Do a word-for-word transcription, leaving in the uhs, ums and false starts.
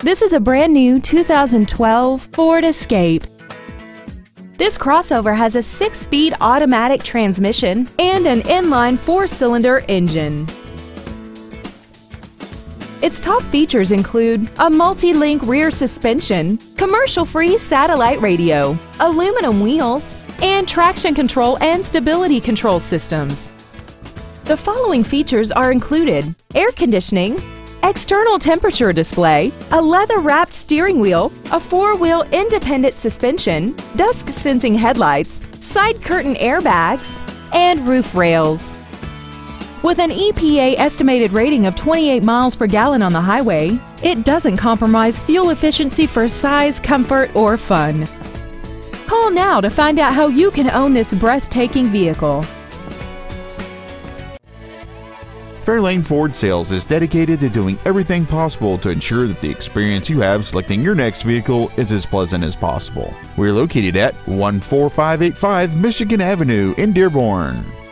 This is a brand new two thousand twelve Ford Escape. This crossover has a six-speed automatic transmission and an inline four-cylinder engine. Its top features include a multi-link rear suspension, commercial-free satellite radio, aluminum wheels, and traction control and stability control systems. The following features are included: air conditioning, external temperature display, a leather-wrapped steering wheel, a four-wheel independent suspension, dusk-sensing headlights, side curtain airbags, and roof rails. With an E P A estimated rating of twenty-eight miles per gallon on the highway, it doesn't compromise fuel efficiency for size, comfort, or fun. Call now to find out how you can own this breathtaking vehicle. Fairlane Ford Sales is dedicated to doing everything possible to ensure that the experience you have selecting your next vehicle is as pleasant as possible. We're located at one four five eight five Michigan Avenue in Dearborn.